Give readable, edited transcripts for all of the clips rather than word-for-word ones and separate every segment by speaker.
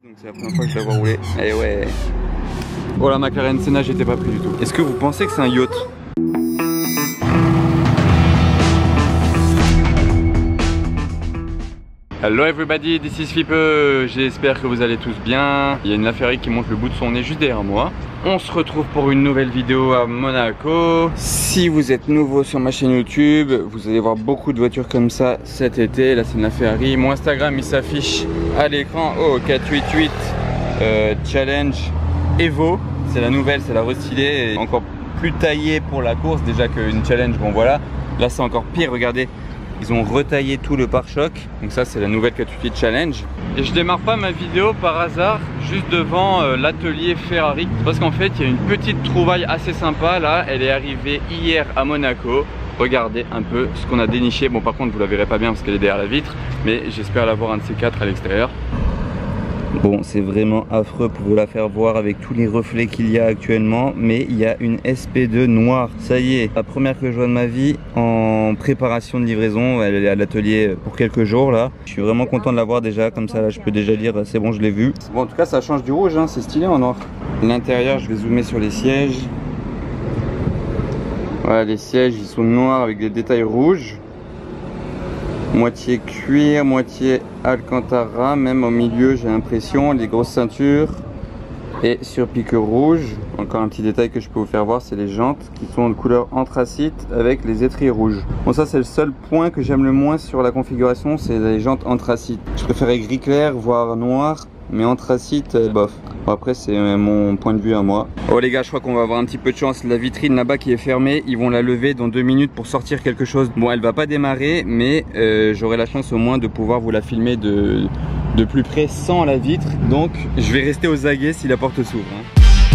Speaker 1: Donc c'est la première fois que je la vois rouler. Et ouais. Oh la McLaren Senna, j'étais pas pris du tout. Est-ce que vous pensez que c'est un yacht? Hello everybody, this is Fipe. J'espère que vous allez tous bien. Il y a une Laferrari qui monte le bout de son nez juste derrière moi. On se retrouve pour une nouvelle vidéo à Monaco. Si vous êtes nouveau sur ma chaîne YouTube, vous allez voir beaucoup de voitures comme ça cet été. Là c'est une Laferrari. Mon Instagram il s'affiche à l'écran. Oh 488 Challenge Evo. C'est la nouvelle, c'est la restylée et encore plus taillée pour la course déjà qu'une Challenge. Bon voilà, là c'est encore pire, regardez. Ils ont retaillé tout le pare-choc. Donc ça c'est la nouvelle 488 Challenge. Et je démarre pas ma vidéo par hasard juste devant l'atelier Ferrari. Parce qu'en fait il y a une petite trouvaille assez sympa là. Elle est arrivée hier à Monaco. Regardez un peu ce qu'on a déniché. Bon par contre vous la verrez pas bien parce qu'elle est derrière la vitre. Mais j'espère l'avoir un de ces quatre à l'extérieur. Bon, c'est vraiment affreux pour vous la faire voir avec tous les reflets qu'il y a actuellement, mais il y a une SP2 noire. Ça y est, la première que je vois de ma vie en préparation de livraison. Elle est à l'atelier pour quelques jours là. Je suis vraiment content de la voir déjà, comme ça là je peux déjà dire c'est bon, je l'ai vu. Bon, en tout cas ça change du rouge, hein, c'est stylé en noir. L'intérieur, je vais zoomer sur les sièges. Voilà, les sièges ils sont noirs avec des détails rouges. Moitié cuir, moitié Alcantara, même au milieu j'ai l'impression, les grosses ceintures et sur pique rouge. Encore un petit détail que je peux vous faire voir, c'est les jantes qui sont de couleur anthracite avec les étriers rouges. Bon ça c'est le seul point que j'aime le moins sur la configuration, c'est les jantes anthracite. Je préférais gris clair voire noir, mais anthracite bof. Bon, après c'est mon point de vue à moi. Oh les gars, je crois qu'on va avoir un petit peu de chance. La vitrine là-bas qui est fermée, ils vont la lever dans 2 minutes pour sortir quelque chose. Bon, elle va pas démarrer, mais j'aurai la chance au moins de pouvoir vous la filmer de plus près sans la vitre. Donc je vais rester aux aguets si la porte s'ouvre, hein.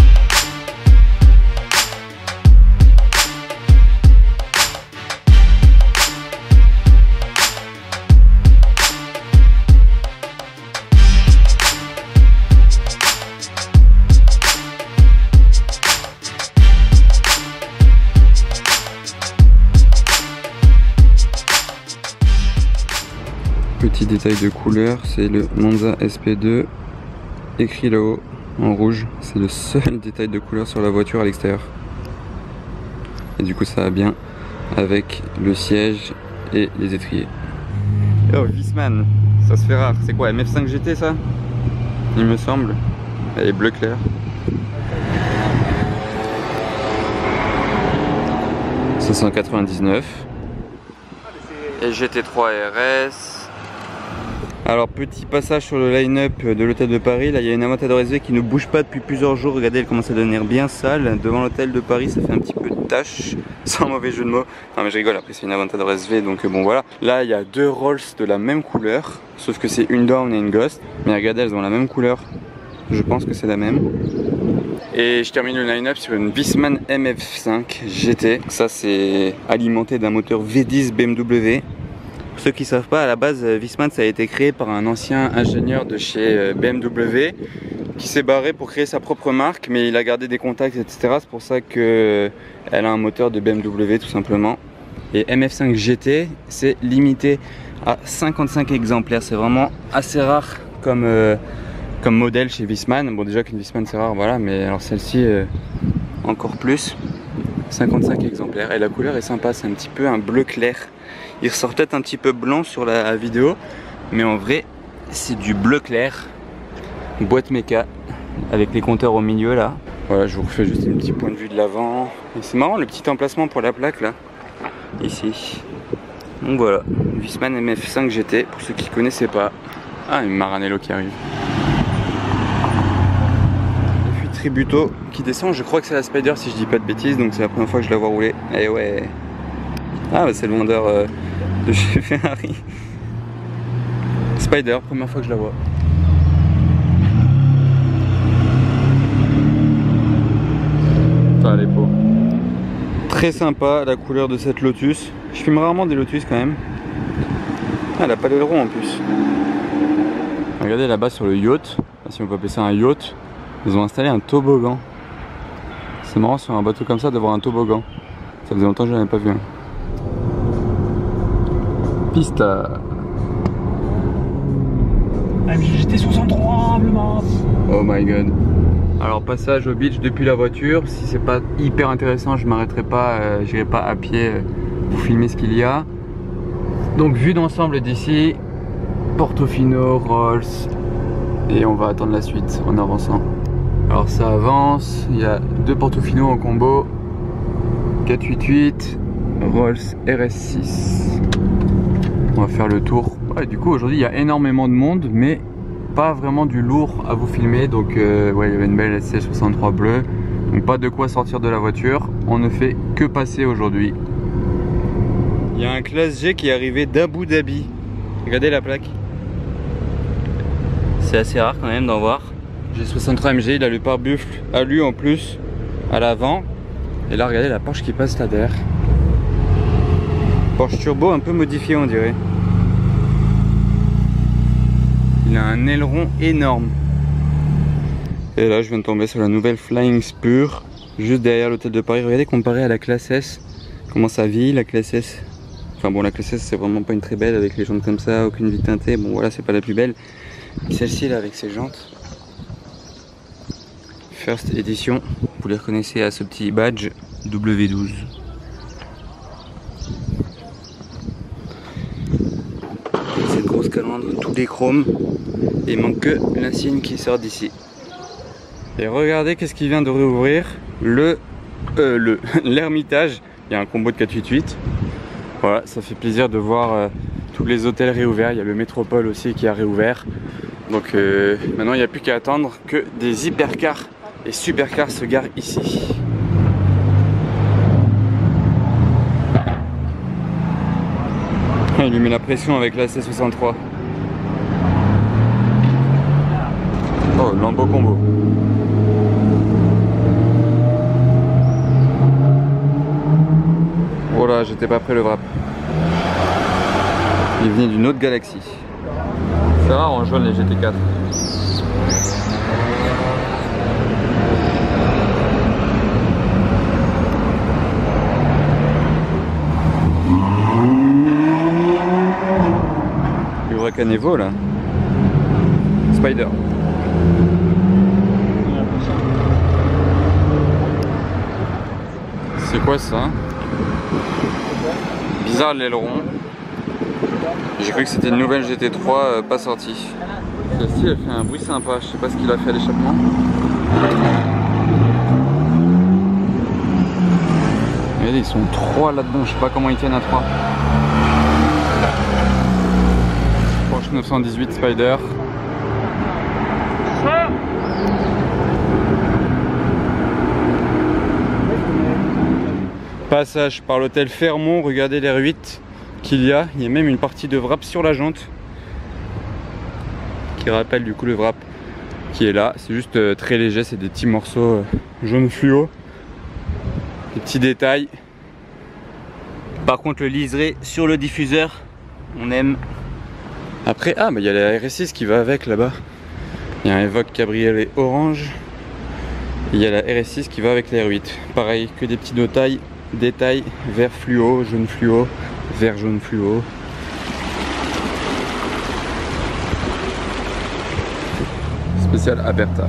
Speaker 1: Petit détail de couleur, c'est le Monza SP2 écrit là-haut en rouge. C'est le seul détail de couleur sur la voiture à l'extérieur. Et du coup ça va bien avec le siège et les étriers. Oh Wiesmann, ça se fait rare. C'est quoi, MF5 GT ça? Il me semble. Elle est bleu clair. 599. Et GT3 RS. Alors petit passage sur le line-up de l'hôtel de Paris. Là il y a une Aventador SV qui ne bouge pas depuis plusieurs jours. Regardez, elle commence à devenir bien sale. Devant l'hôtel de Paris ça fait un petit peu de tache. Sans mauvais jeu de mots. Non mais je rigole, après c'est une Aventador SV donc bon voilà. Là il y a deux Rolls de la même couleur. Sauf que c'est une Dawn et une Ghost. Mais regardez, elles ont la même couleur. Je pense que c'est la même. Et je termine le line-up sur une Wiesmann MF5 GT. Ça c'est alimenté d'un moteur V10 BMW. Pour ceux qui ne savent pas, à la base Wiesmann ça a été créé par un ancien ingénieur de chez BMW qui s'est barré pour créer sa propre marque, mais il a gardé des contacts etc. C'est pour ça qu'elle a un moteur de BMW tout simplement. Et MF5 GT c'est limité à 55 exemplaires. C'est vraiment assez rare comme modèle chez Wiesmann. Bon déjà qu'une Wiesmann c'est rare voilà, mais alors celle-ci encore plus. 55 exemplaires et la couleur est sympa, c'est un petit peu un bleu clair. Il ressort peut-être un petit peu blanc sur la vidéo, mais en vrai c'est du bleu clair. Boîte méca avec les compteurs au milieu là. Voilà, je vous refais juste un petit point de vue de l'avant. C'est marrant le petit emplacement pour la plaque là, ici. Donc voilà, Wiesmann MF5 GT pour ceux qui ne connaissaient pas. Ah, une Maranello qui arrive. Tributo qui descend, je crois que c'est la Spider si je dis pas de bêtises, donc c'est la première fois que je la vois rouler. Et ouais. Ah bah c'est le vendeur de chez Ferrari. Spider, première fois que je la vois. Ah les pots. Très sympa la couleur de cette Lotus. Je filme rarement des Lotus quand même. Ah, elle a pas d'aileron en plus. Regardez là-bas sur le yacht, si on peut appeler ça un yacht. Ils ont installé un toboggan. C'est marrant sur un bateau comme ça d'avoir un toboggan. Ça faisait longtemps que je n'en avais pas vu un. Pista.
Speaker 2: AMG GT 63, bleu mat.
Speaker 1: Oh my god. Alors passage au beach depuis la voiture. Si c'est pas hyper intéressant, je m'arrêterai pas, j'irai pas à pied pour filmer ce qu'il y a. Donc vue d'ensemble d'ici, Portofino, Rolls, et on va attendre la suite en avançant. Alors ça avance, il y a 2 Portofino en combo, 488, Rolls RS6. On va faire le tour. Ouais, du coup aujourd'hui il y a énormément de monde, mais pas vraiment du lourd à vous filmer. Donc ouais, il y avait une belle SC63 bleue, donc pas de quoi sortir de la voiture. On ne fait que passer aujourd'hui. Il y a un classe G qui est arrivé d'Abu Dhabi. Regardez la plaque. C'est assez rare quand même d'en voir. G63 MG, il a le pare-buffle alu en plus à l'avant. Et là regardez la Porsche qui passe là derrière. Porsche turbo un peu modifié on dirait. Il a un aileron énorme. Et là je viens de tomber sur la nouvelle Flying Spur, juste derrière l'hôtel de Paris. Regardez comparé à la classe S, comment ça vit la classe S. Enfin bon, la classe S c'est vraiment pas une très belle avec les jantes comme ça, aucune vitre teintée. Bon voilà, c'est pas la plus belle. Celle-ci là avec ses jantes First Edition, vous les reconnaissez à ce petit badge W12. Cette grosse calandre, tous les chromes, et il manque que l'insigne qui sort d'ici. Et regardez qu'est-ce qui vient de réouvrir, l'Ermitage. Il y a un combo de 488. Voilà, ça fait plaisir de voir tous les hôtels réouverts. Il y a le Métropole aussi qui a réouvert. Donc maintenant il n'y a plus qu'à attendre que des hypercars et supercars se garent ici. Il lui met la pression avec la C63. Oh, Lambo combo. Oh là, j'étais pas prêt le wrap. Il venait d'une autre galaxie. C'est rare en jaune les GT4. Le Huracan Evo là. Spider. C'est quoi ça? Bizarre l'aileron. J'ai cru que c'était une nouvelle GT3 pas sortie. Celle-ci elle fait un bruit sympa, je sais pas ce qu'il a fait à l'échappement. Regardez, ils sont 3 là-dedans, je sais pas comment ils tiennent à 3. Porsche 918 Spider. Passage par l'hôtel Fermont, regardez l'air 8 qu'il y a. Il y a même une partie de wrap sur la jante qui rappelle du coup le wrap qui est là. C'est juste très léger, c'est des petits morceaux jaune fluo, des petits détails. Par contre le liseré sur le diffuseur, on aime. Après, ah bah il y a la RS6 qui va avec là-bas. Il y a un Evoque cabriolet orange. Il y a la RS6 qui va avec la R8. Pareil, que des petits détails vert fluo, jaune fluo, vert jaune fluo. Spécial Aberta.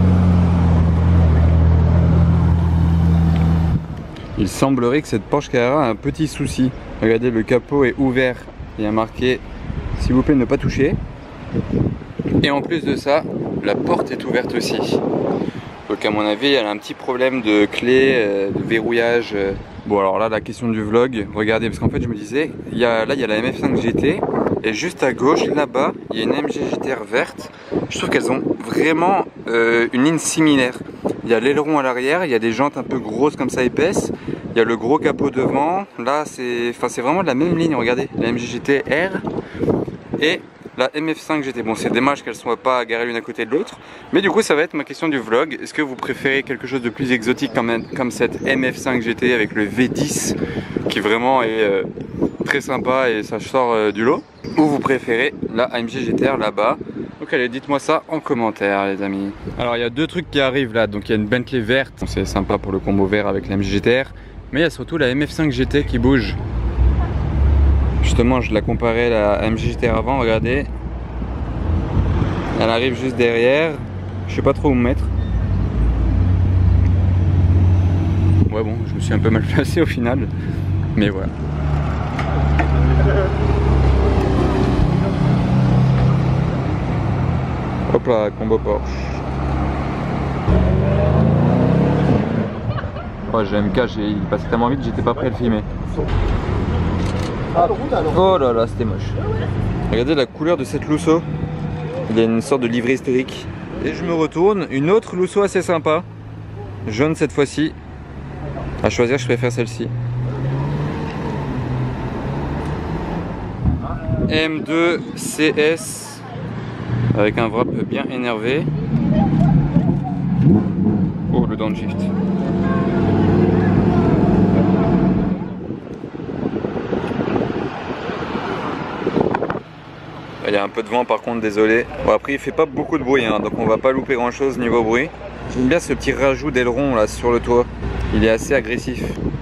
Speaker 1: Il semblerait que cette Porsche Carrera a un petit souci. Regardez, le capot est ouvert. Il y a marqué s'il vous plaît ne pas toucher. Et en plus de ça, la porte est ouverte aussi. Donc à mon avis, elle a un petit problème de clé, de verrouillage. Bon alors là, la question du vlog, regardez, parce qu'en fait je me disais, là il y a la MF5 GT, et juste à gauche, là-bas, il y a une MG GTR verte. Je trouve qu'elles ont vraiment une ligne similaire. Il y a l'aileron à l'arrière, il y a des jantes un peu grosses comme ça, épaisses. Il y a le gros capot devant. Là, c'est vraiment de la même ligne, regardez. La MG GTR et la MF5 GT. Bon, c'est dommage qu'elles ne soient pas garées l'une à côté de l'autre. Mais du coup, ça va être ma question du vlog. Est-ce que vous préférez quelque chose de plus exotique comme cette MF5 GT avec le V10 qui vraiment est très sympa et ça sort du lot? Ou vous préférez la AMG GTR là-bas? Donc allez, dites-moi ça en commentaire les amis. Alors il y a deux trucs qui arrivent là. Donc il y a une Bentley verte. C'est sympa pour le combo vert avec la AMG GTR. Mais il y a surtout la MF5 GT qui bouge. Justement, je la comparais à la AMG GTR avant, regardez. Elle arrive juste derrière. Je sais pas trop où me mettre. Ouais bon, je me suis un peu mal placé au final. Mais voilà. Hop là, combo Porsche. Oh, j'ai MK, il passait tellement vite, j'étais pas prêt à le filmer. Oh là là, c'était moche. Regardez la couleur de cette Lusso. Il y a une sorte de livrée historique. Et je me retourne, une autre Lusso assez sympa. Jaune cette fois-ci. À choisir, je préfère celle-ci. M2 CS avec un wrap bien énervé. Oh, le downshift. Il y a un peu de vent par contre, désolé. Bon, après il fait pas beaucoup de bruit hein, donc on va pas louper grand chose niveau bruit. J'aime bien ce petit rajout d'aileron là sur le toit. Il est assez agressif.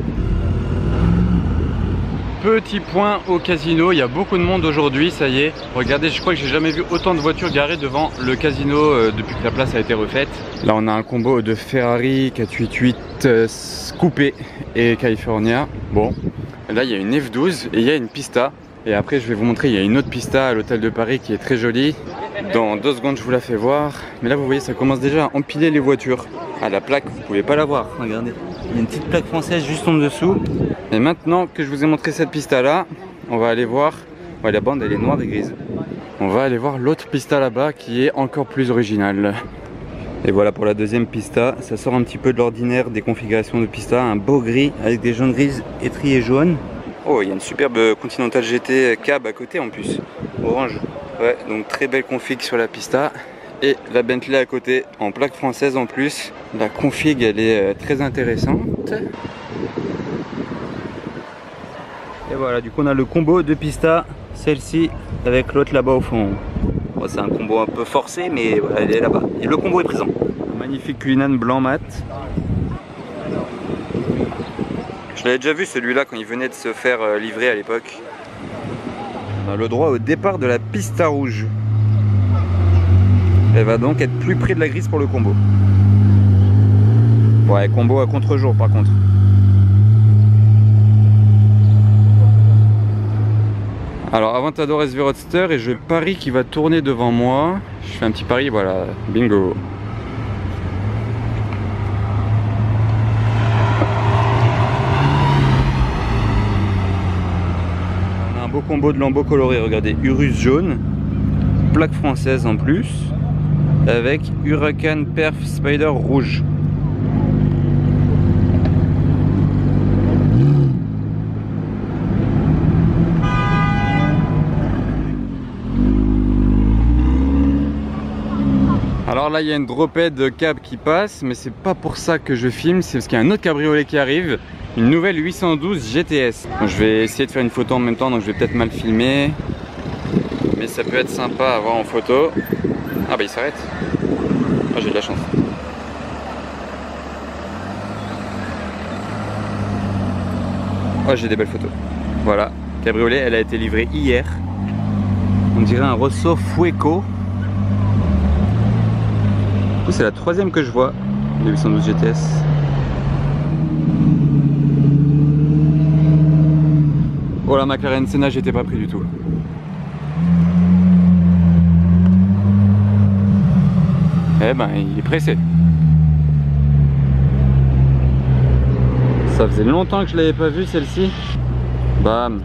Speaker 1: Petit point au casino, il y a beaucoup de monde aujourd'hui, ça y est. Regardez, je crois que j'ai jamais vu autant de voitures garées devant le casino depuis que la place a été refaite. Là on a un combo de Ferrari 488 coupé et California. Bon, là il y a une F12 et il y a une Pista. Et après je vais vous montrer, il y a une autre Pista à l'hôtel de Paris qui est très jolie. Dans 2 secondes je vous la fais voir. Mais là vous voyez ça commence déjà à empiler les voitures. Ah, la plaque vous pouvez pas la voir, regardez. Il y a une petite plaque française juste en dessous. Et maintenant que je vous ai montré cette Pista là, on va aller voir. Ouais, la bande elle est noire et grise. On va aller voir l'autre Pista là-bas qui est encore plus originale. Et voilà pour la deuxième Pista. Ça sort un petit peu de l'ordinaire des configurations de Pista. Un beau gris avec des jaunes grises étriées jaunes. Oh, il y a une superbe Continental GT cab à côté en plus, orange. Ouais, donc très belle config sur la Pista. Et la Bentley à côté, en plaque française en plus. La config, elle est très intéressante. Et voilà, du coup on a le combo de Pista, celle-ci avec l'autre là-bas au fond. Bon, c'est un combo un peu forcé, mais voilà, elle est là-bas. Et le combo est présent. Un magnifique Cullinan blanc mat. Je l'avais déjà vu celui-là quand il venait de se faire livrer à l'époque. On a le droit au départ de la Pista rouge. Elle va donc être plus près de la grise pour le combo. Ouais, combo à contre-jour par contre. Alors Aventador SV Roadster et je parie qu'il va tourner devant moi. Je fais un petit pari, voilà, bingo. Beau combo de lambeaux colorés, regardez, Urus jaune, plaque française en plus, avec Huracan Perf Spider rouge. Alors là il y a une drophead cab qui passe, mais c'est pas pour ça que je filme, c'est parce qu'il y a un autre cabriolet qui arrive. Une nouvelle 812 GTS. Donc, je vais essayer de faire une photo en même temps, donc je vais peut-être mal filmer. Mais ça peut être sympa à voir en photo. Ah bah il s'arrête. Ah, j'ai de la chance. Oh, j'ai des belles photos. Voilà, cabriolet, elle a été livrée hier. On dirait un Rosso Fueco. Du coup c'est la 3e que je vois de 812 GTS. Oh la McLaren Senna, j'étais pas pris du tout. Eh ben, il est pressé. Ça faisait longtemps que je l'avais pas vu celle-ci. Bam.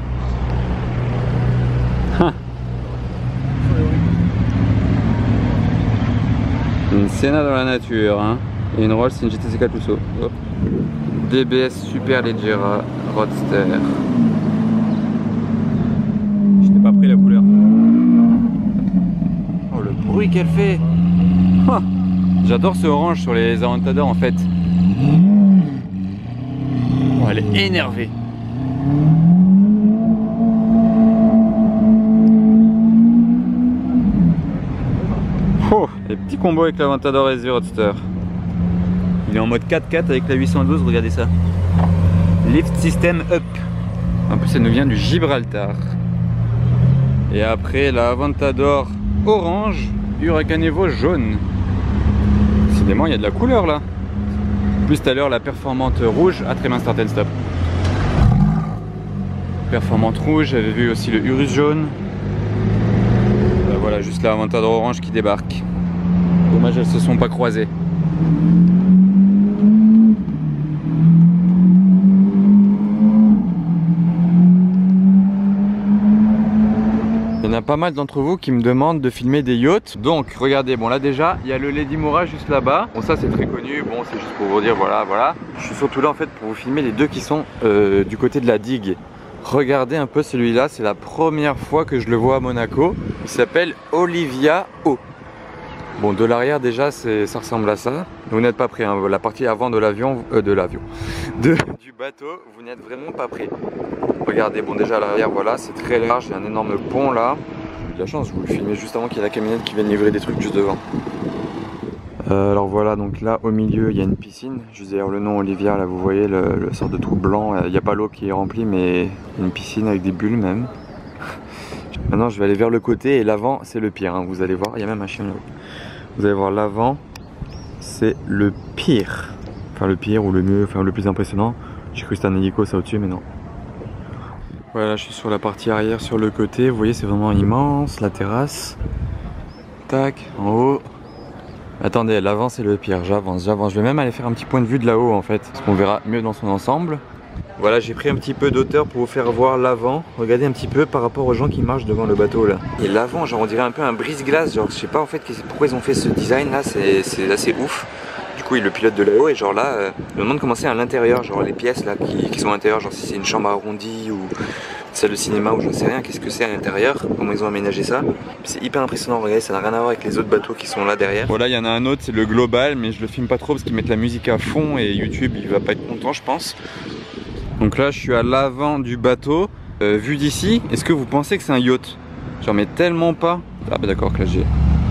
Speaker 1: Une Senna dans la nature, hein. Et une Rolls, une GT4 Lusso. Hop. DBS Superleggera Roadster. J'étais pas pris la couleur. Oh le bruit qu'elle fait. Oh, j'adore ce orange sur les Aventador en fait. Oh, elle est énervée. Oh, les petits combos avec l'Aventador SV Roadster. Il est en mode 4x4 avec la 812, regardez ça. Lift System Up. En plus, ça nous vient du Gibraltar. Et après, la Aventador orange, Huracan Evo jaune. Décidément, il y a de la couleur là. Plus tout à l'heure, la performante rouge. Ah, très bien, start and stop. Performante rouge, j'avais vu aussi le Urus jaune. Voilà, juste là, Aventador orange qui débarque. Dommage, elles se sont pas croisées. Il y en a pas mal d'entre vous qui me demandent de filmer des yachts. Donc regardez, bon là déjà il y a le Lady Moura juste là-bas. Bon ça c'est très connu, bon c'est juste pour vous dire voilà. Je suis surtout là en fait pour vous filmer les deux qui sont du côté de la digue. Regardez un peu celui-là, c'est la première fois que je le vois à Monaco. Il s'appelle Olivia O. Bon, de l'arrière déjà ça ressemble à ça. Vous n'êtes pas prêt, hein. La partie avant de l'avion, du bateau, vous n'êtes vraiment pas prêt. Regardez, bon déjà à l'arrière, voilà, c'est très large, il y a un énorme pont là. J'ai eu de la chance, je vous le filmais juste avant qu'il y ait la camionnette qui vienne livrer des trucs juste devant. Alors voilà, donc là au milieu il y a une piscine, juste derrière le nom Olivia, là vous voyez le sort de trou blanc, il n'y a pas l'eau qui est remplie mais une piscine avec des bulles même. Maintenant je vais aller vers le côté et l'avant c'est le pire, hein. Vous allez voir, il y a même un chien là-haut. Vous allez voir l'avant, c'est le pire. Enfin le pire ou le mieux, enfin le plus impressionnant. J'ai cru que c'était un hélico ça au-dessus mais non. Voilà, je suis sur la partie arrière, sur le côté, vous voyez c'est vraiment immense, la terrasse. Tac, en haut. Attendez, l'avant c'est le pire, j'avance. Je vais même aller faire un petit point de vue de là-haut en fait, parce qu'on verra mieux dans son ensemble. Voilà, j'ai pris un petit peu d'auteur pour vous faire voir l'avant. Regardez un petit peu par rapport aux gens qui marchent devant le bateau là. Et l'avant, genre on dirait un peu un brise-glace, genre je sais pas en fait pourquoi ils ont fait ce design là, c'est assez ouf. Du coup ils le pilotent de là-haut et genre là, je me demande comment c'est à l'intérieur, genre les pièces là qui sont à l'intérieur, genre si c'est une chambre arrondie ou salle de cinéma ou j'en sais rien, qu'est-ce que c'est à l'intérieur, comment ils ont aménagé ça. C'est hyper impressionnant, regardez, ça n'a rien à voir avec les autres bateaux qui sont là derrière. Voilà, il y en a un autre, c'est le Global, mais je le filme pas trop parce qu'ils mettent la musique à fond et YouTube il va pas être content je pense. Donc là je suis à l'avant du bateau, vu d'ici, est-ce que vous pensez que c'est un yacht? J'en mets tellement pas. Ah bah d'accord que là j'ai...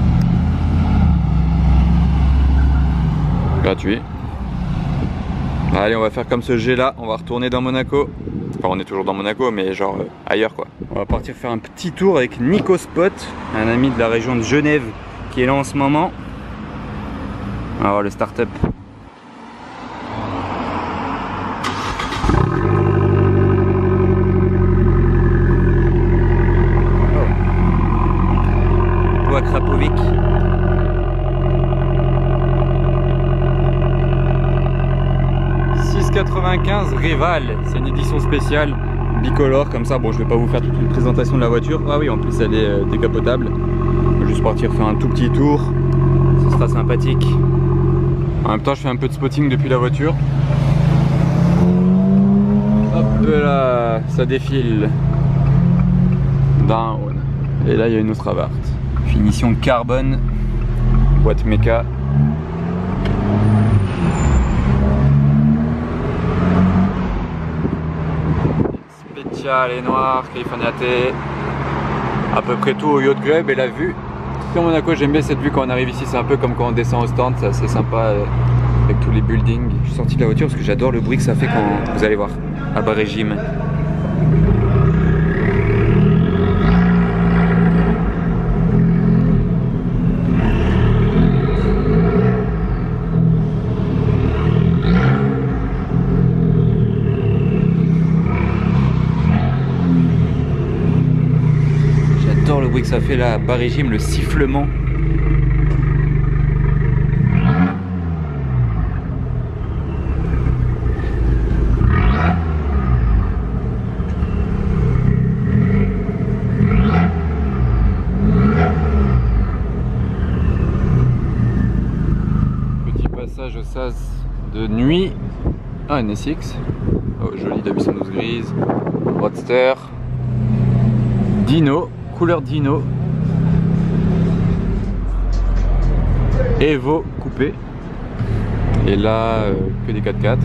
Speaker 1: Gratuit. Allez, on va faire comme ce jet là, on va retourner dans Monaco. Enfin on est toujours dans Monaco mais genre ailleurs quoi. On va partir faire un petit tour avec Nico Spot, un ami de la région de Genève qui est là en ce moment. On va voir le start-up. Oh. Krapovic. Rival, c'est une édition spéciale bicolore comme ça. Bon, je vais pas vous faire toute une présentation de la voiture. Ah oui, en plus elle est décapotable. On va juste partir faire un tout petit tour, ce sera sympathique. En même temps je fais un peu de spotting depuis la voiture. Hop là, ça défile. Down. Et là il y a une autre Abarth. Finition carbone, boîte méca. Les noirs, Californiaté, à peu près tout au Yacht Club. Et la vue sur Monaco, j'aime bien cette vue quand on arrive ici, c'est un peu comme quand on descend au stand, c'est assez sympa avec tous les buildings. Je suis sorti de la voiture parce que j'adore le bruit que ça fait quand vous allez voir à bas régime. Le bruit que ça fait là à bas régime, le sifflement. Petit passage au sas de nuit. Ah, NSX. Oh, joli, la 812 grise. Roadster. Dino. Couleur Dino. Evo coupé. Et là, que des 4x4.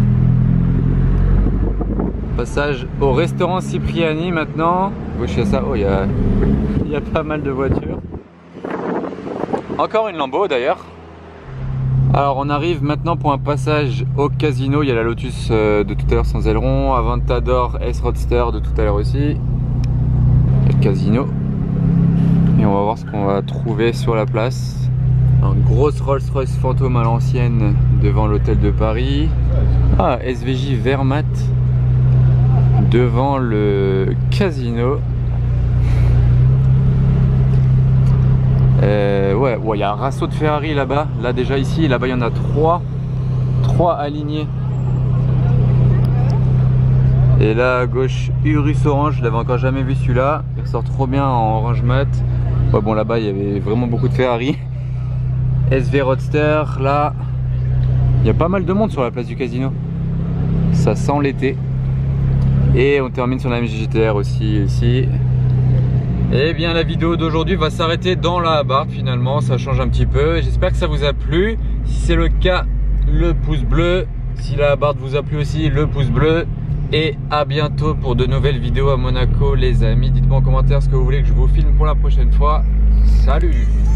Speaker 1: Passage au restaurant Cipriani maintenant. Gauche à ça, oh, il y a pas mal de voitures. Encore une Lambo d'ailleurs. Alors on arrive maintenant pour un passage au casino. Il y a la Lotus de tout à l'heure sans aileron. Aventador S Roadster de tout à l'heure aussi. Le casino et on va voir ce qu'on va trouver sur la place. Une grosse Rolls-Royce fantôme à l'ancienne devant l'hôtel de Paris. Ah, SVJ Wehrmacht devant le casino. Ouais, il y a un rassaut de Ferrari là-bas. Là déjà ici, et là-bas il y en a trois alignés. Et là à gauche, Urus Orange, je l'avais encore jamais vu celui-là. Il ressort trop bien en orange mat. Ouais, bon, là-bas il y avait vraiment beaucoup de Ferrari. SV Roadster, là, il y a pas mal de monde sur la place du casino. Ça sent l'été. Et on termine sur la MG GTR aussi ici. Et bien la vidéo d'aujourd'hui va s'arrêter dans la Abarth finalement, ça change un petit peu. J'espère que ça vous a plu. Si c'est le cas, le pouce bleu. Si la Abarth vous a plu aussi, le pouce bleu. Et à bientôt pour de nouvelles vidéos à Monaco les amis. Dites-moi en commentaire ce que vous voulez que je vous filme pour la prochaine fois. Salut!